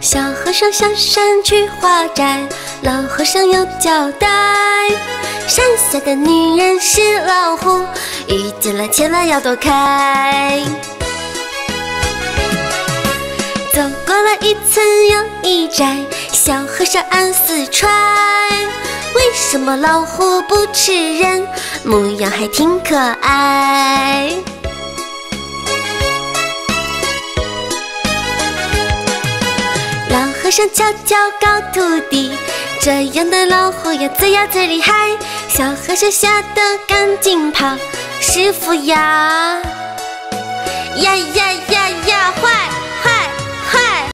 小和尚下山去化斋，老和尚有交代。山下的女人是老虎，遇见了千万要躲开。走过了一村又一寨，小和尚暗自揣，为什么老虎不吃人？模样还挺可爱。老和尚悄悄告徒弟，这样的老虎呀最厉害。小和尚吓得赶紧跑，师傅呀，呀呀呀呀坏！